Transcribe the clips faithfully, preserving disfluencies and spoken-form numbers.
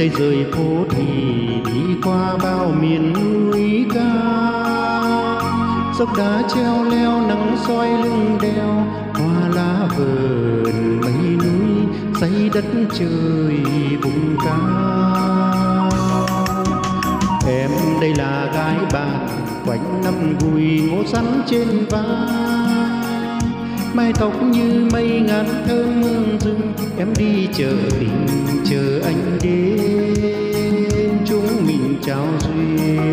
đây rời phố thì đi qua bao miền núi cao, dốc đá treo leo nắng soi lưng đeo, hoa lá vườn mây núi xây đất trời vùng cao. Em đây là gái bạn quanh năm gùi ngô sắn trên vai, mái tóc như mây ngàn thơm hương rừng. Em đi chờ tình chờ anh đến, chúng mình trao duyên.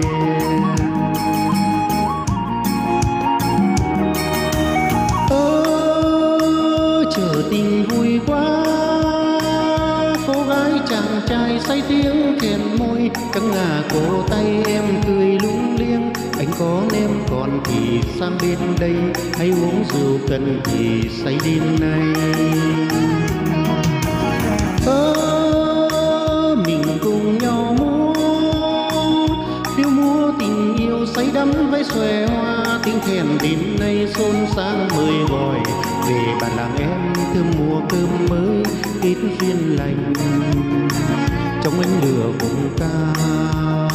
Ơ chờ tình vui quá, cô gái chàng trai say tiếng khen môi, căng ngà cổ tay em cười lung liêng. Anh có nêm còn thì sang bên đây, hay uống rượu cần thì say đêm nay. Ơ mình cùng nhau múa phiêu múa tình yêu say đắm với xòe hoa, tiếng khen đêm nay xôn xang mời gọi về bản làng em thơm mùa cơm mới kết duyên lành trong ánh lửa vùng cao.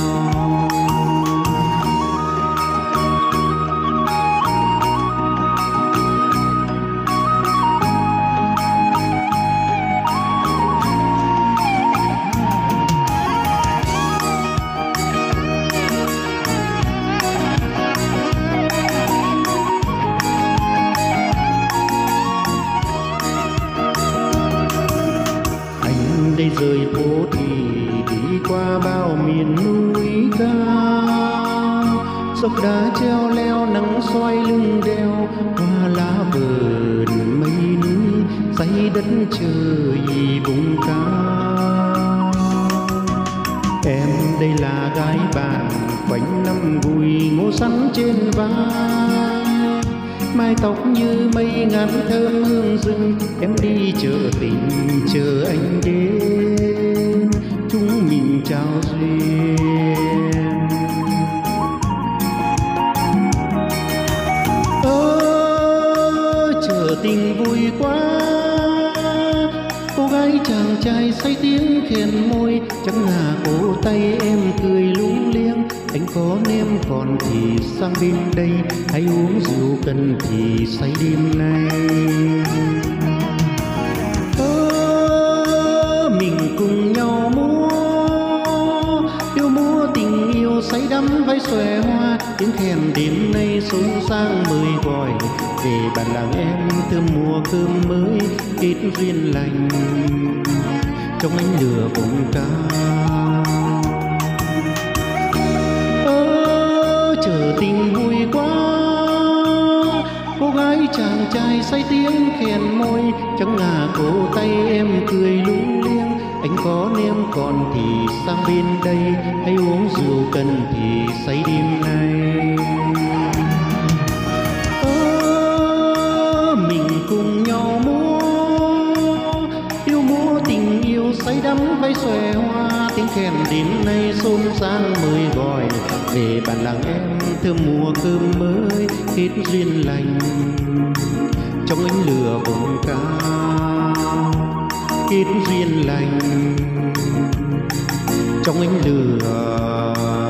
Đây rời phố thì đi qua bao miền núi cao, dốc đá treo leo nắng soi lưng đeo, hoa lá vườn mây núi xây đất trời vùng cao. Em đây là gái bạn quanh năm gùi ngô sắn trên vai, mái tóc như mây ngàn thơm hương rừng. Em đi chờ tình chờ anh đến, chúng mình trao duyên. Ơ chờ tình vui quá, cô gái chàng trai say tiếng khen môi, chẳng ngà cổ tay em cười lung liêng. Anh có nêm còn thì sang bên đây, hay uống rượu cần thì say đêm nay. Ơ mình cùng nhau múa yêu múa tình yêu say đắm với xòe hoa, tiếng khen đêm nay xôn xang mời gọi về bản làng em thơm mùa cơm mới kết duyên lành trong ánh lửa vùng cao. Chờ tình vui quá, cô gái chàng trai say tiếng khen môi, chẳng ngà cổ tay em cười lung liêng. Anh có nêm còn thì sang bên đây, hay uống rượu cần thì say đêm nay. Ơ mình cùng nhau múa yêu múa tình yêu say đắm với xòe hoa, tiếng khen đêm nay xôn xang mời gọi về bản làng em thơm mùa cơm mới kết duyên lành trong ánh lửa vùng cao, kết duyên lành trong ánh lửa